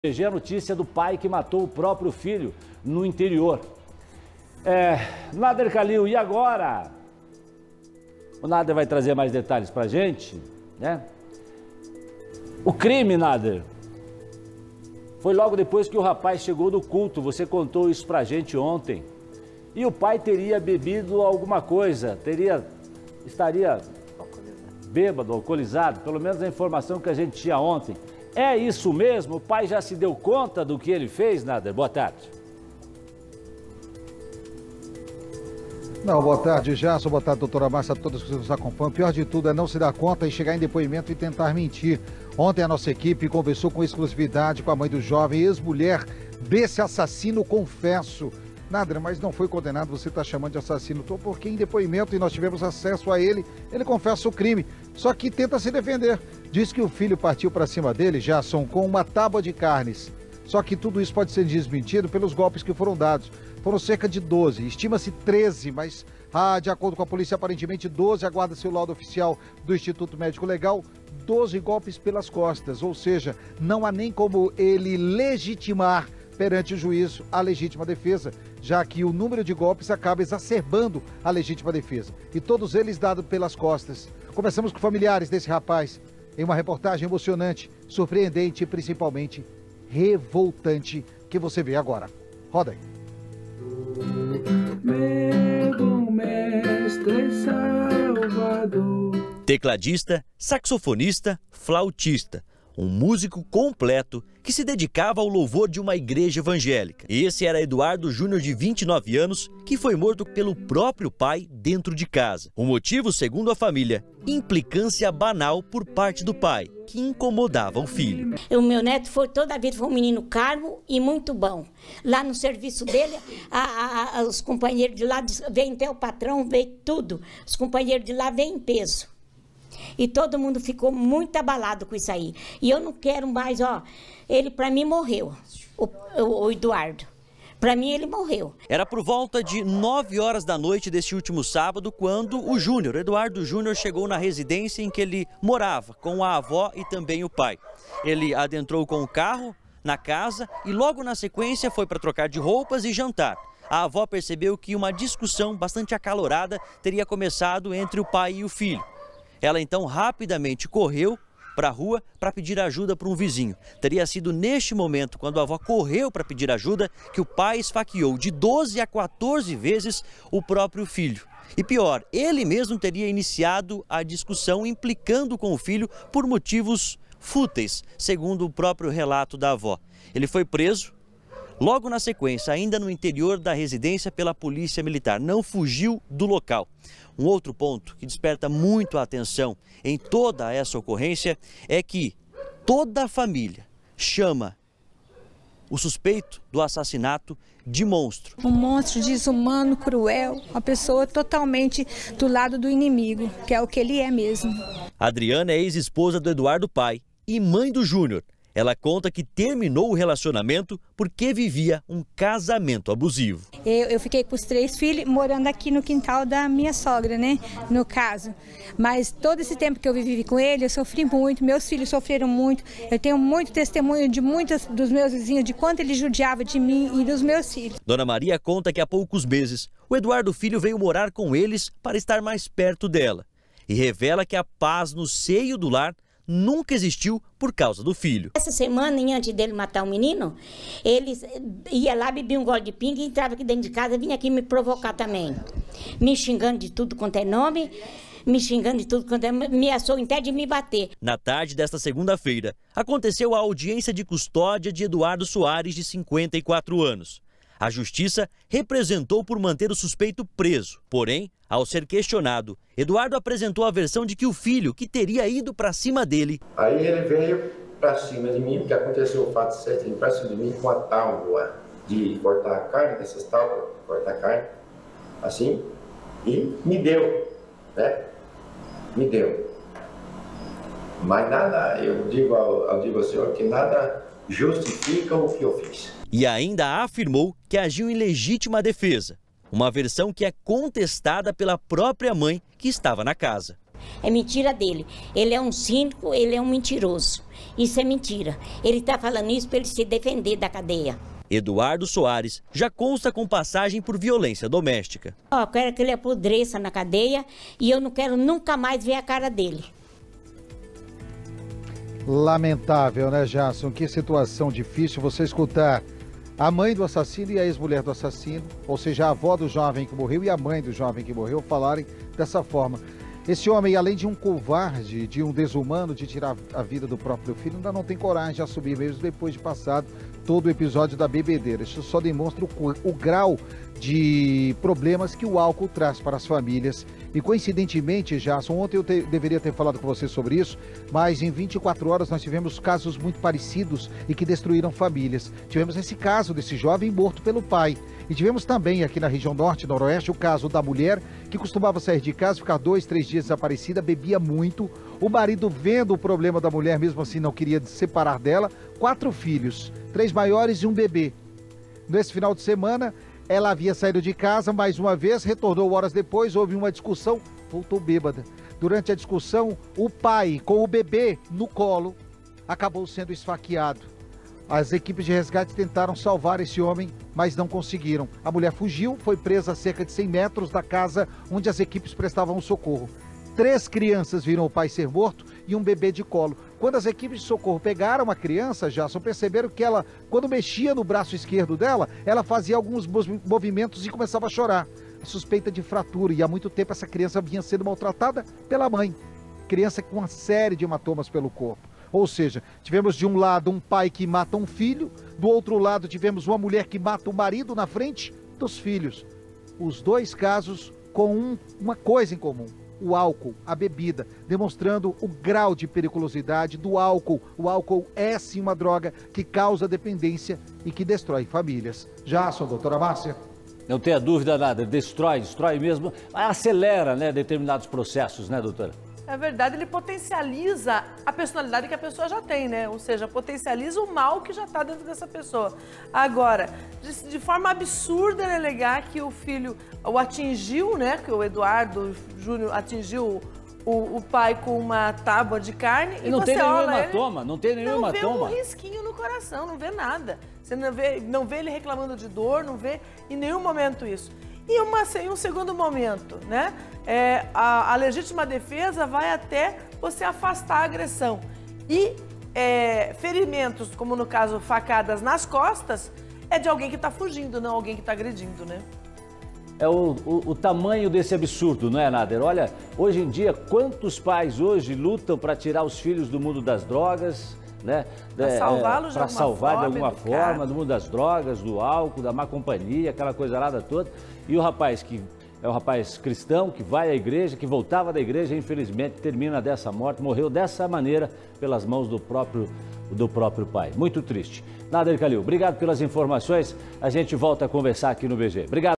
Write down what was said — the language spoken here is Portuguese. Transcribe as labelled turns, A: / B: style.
A: A notícia do pai que matou o próprio filho no interior. Nader Khalil, e agora? O Nader vai trazer mais detalhes pra gente, né? O crime, Nader, foi logo depois que o rapaz chegou do culto. Você contou isso pra gente ontem. E o pai teria bebido alguma coisa, estaria bêbado, alcoolizado, pelo menos a informação que a gente tinha ontem. É isso mesmo? O pai já se deu conta do que ele fez, Nader? Boa tarde.
B: Não, boa tarde, Gerson. Boa tarde, doutora Márcia, a todos que nos acompanham. O pior de tudo é não se dar conta e chegar em depoimento e tentar mentir. Ontem a nossa equipe conversou com exclusividade com a mãe do jovem, ex-mulher desse assassino, confesso. Nader, mas não foi condenado, você está chamando de assassino, porque em depoimento, e nós tivemos acesso a ele, ele confessa o crime, só que tenta se defender. Diz que o filho partiu para cima dele, Gerson, com uma tábua de carnes. Só que tudo isso pode ser desmentido pelos golpes que foram dados. Foram cerca de 12, estima-se 13, mas de acordo com a polícia, aparentemente 12, aguarda-se o laudo oficial do Instituto Médico Legal, 12 golpes pelas costas, ou seja, não há nem como ele legitimar perante o juízo a legítima defesa, já que o número de golpes acaba exacerbando a legítima defesa. E todos eles dados pelas costas. Conversamos com familiares desse rapaz em uma reportagem emocionante, surpreendente e principalmente revoltante que você vê agora. Roda aí.
C: Meu bom mestre Salvador.
D: Tecladista, saxofonista, flautista. Um músico completo que se dedicava ao louvor de uma igreja evangélica. Esse era Eduardo Júnior, de 29 anos, que foi morto pelo próprio pai dentro de casa. O motivo, segundo a família, implicância banal por parte do pai, que incomodava o filho.
E: O meu neto toda a vida foi um menino calmo e muito bom. Lá no serviço dele, os companheiros de lá, vem até o patrão, vem tudo. Os companheiros de lá vêm em peso. E todo mundo ficou muito abalado com isso aí. E eu não quero mais, ele para mim morreu, o Eduardo. Para mim ele morreu.
D: Era por volta de 9 horas da noite deste último sábado, quando o Júnior, Eduardo Júnior, chegou na residência em que ele morava, com a avó e também o pai. Ele adentrou com o carro na casa e logo na sequência foi para trocar de roupas e jantar. A avó percebeu que uma discussão bastante acalorada teria começado entre o pai e o filho. Ela então rapidamente correu para a rua para pedir ajuda para um vizinho. Teria sido neste momento, quando a avó correu para pedir ajuda, que o pai esfaqueou de 12 a 14 vezes o próprio filho. E pior, ele mesmo teria iniciado a discussão implicando com o filho por motivos fúteis, segundo o próprio relato da avó. Ele foi preso. Logo na sequência, ainda no interior da residência, pela polícia militar, não fugiu do local. Um outro ponto que desperta muito a atenção em toda essa ocorrência é que toda a família chama o suspeito do assassinato de monstro.
F: Um monstro desumano, cruel, uma pessoa totalmente do lado do inimigo, que é o que ele é mesmo.
D: Adriana é ex-esposa do Eduardo pai e mãe do Júnior. Ela conta que terminou o relacionamento porque vivia um casamento abusivo.
F: Eu fiquei com os 3 filhos morando aqui no quintal da minha sogra, né? No caso. Mas todo esse tempo que eu vivi com ele, eu sofri muito, meus filhos sofreram muito. Eu tenho muito testemunho de muitos dos meus vizinhos, de quanto ele judiava de mim e dos meus filhos.
D: Dona Maria conta que há poucos meses, o Eduardo Filho veio morar com eles para estar mais perto dela. E revela que a paz no seio do lar nunca existiu por causa do filho.
E: Essa semana, antes dele matar o menino, ele ia lá, bebia um gole de pinga e entrava aqui dentro de casa, vinha aqui me provocar também. Me xingando de tudo quanto é nome, me xingando de tudo quanto é, me ameaçou até de me bater.
D: Na tarde desta segunda-feira, aconteceu a audiência de custódia de Eduardo Soares, de 54 anos. A justiça representou por manter o suspeito preso. Porém, ao ser questionado, Eduardo apresentou a versão de que o filho que teria ido para cima dele.
G: Aí ele veio para cima de mim, porque aconteceu o fato certo, ele para cima de mim com a tábua de cortar a carne, dessas tábuas, cortar a carne, assim, e me deu, né? Me deu. Mas nada, eu digo ao senhor que nada justifica o que eu fiz.
D: E ainda afirmou que agiu em legítima defesa. Uma versão que é contestada pela própria mãe que estava na casa.
E: É mentira dele. Ele é um cínico, ele é um mentiroso. Isso é mentira. Ele está falando isso para ele se defender da cadeia.
D: Eduardo Soares já consta com passagem por violência doméstica.
E: Eu quero que ele apodreça na cadeia e eu não quero nunca mais ver a cara dele.
B: Lamentável, né, Jason? Que situação difícil você escutar a mãe do assassino e a ex-mulher do assassino, ou seja, a avó do jovem que morreu e a mãe do jovem que morreu, falarem dessa forma. Esse homem, além de um covarde, de um desumano, de tirar a vida do próprio filho, ainda não tem coragem de assumir, mesmo depois de passado todo o episódio da bebedeira. Isso só demonstra o grau de problemas que o álcool traz para as famílias. E coincidentemente, Jason, ontem eu deveria ter falado com você sobre isso, mas em 24 horas nós tivemos casos muito parecidos e que destruíram famílias. Tivemos esse caso desse jovem morto pelo pai. E tivemos também aqui na região norte e noroeste o caso da mulher que costumava sair de casa, ficar 2, 3 dias desaparecida, bebia muito. O marido, vendo o problema da mulher, mesmo assim não queria se separar dela. 4 filhos, 3 maiores e um bebê. Nesse final de semana, ela havia saído de casa mais uma vez, retornou horas depois, houve uma discussão, voltou bêbada. Durante a discussão, o pai, com o bebê no colo, acabou sendo esfaqueado. As equipes de resgate tentaram salvar esse homem, mas não conseguiram. A mulher fugiu, foi presa a cerca de 100 metros da casa onde as equipes prestavam socorro. 3 crianças viram o pai ser morto e um bebê de colo. Quando as equipes de socorro pegaram a criança, Jason, perceberam que ela, quando mexia no braço esquerdo dela, ela fazia alguns movimentos e começava a chorar. A suspeita de fratura, e há muito tempo essa criança vinha sendo maltratada pela mãe. Criança com uma série de hematomas pelo corpo. Ou seja, tivemos de um lado um pai que mata um filho, do outro lado tivemos uma mulher que mata o marido na frente dos filhos. Os 2 casos com uma coisa em comum: o álcool, a bebida, demonstrando o grau de periculosidade do álcool. O álcool é sim uma droga que causa dependência e que destrói famílias. Jason, doutora Márcia.
A: Não tenha dúvida nada, destrói mesmo, acelera, né, determinados processos, né, doutora?
H: É verdade, ele potencializa a personalidade que a pessoa já tem, né? Ou seja, potencializa o mal que já está dentro dessa pessoa. Agora, de forma absurda ele alegar que o filho o atingiu, né? Que o Eduardo Júnior atingiu o pai com uma tábua de carne.
A: E não tem nenhum hematoma, não tem nenhum hematoma.
H: Não vê um risquinho no coração, não vê nada. Você não vê ele reclamando de dor, não vê em nenhum momento isso. E um segundo momento, né? A legítima defesa vai até você afastar a agressão. E ferimentos, como no caso facadas nas costas, é de alguém que está fugindo, não alguém que está agredindo, né?
A: É o tamanho desse absurdo, não é, Nader? Olha, hoje em dia, quantos pais hoje lutam para tirar os filhos do mundo das drogas, né?
H: Para salvá-los
A: de alguma forma, do mundo das drogas, do álcool, da má companhia, aquela coisa lá toda. E o rapaz que é um rapaz cristão, que vai à igreja, que voltava da igreja, infelizmente termina dessa morte, morreu dessa maneira pelas mãos do próprio pai. Muito triste. Nader Kalil, obrigado pelas informações. A gente volta a conversar aqui no BG. Obrigado.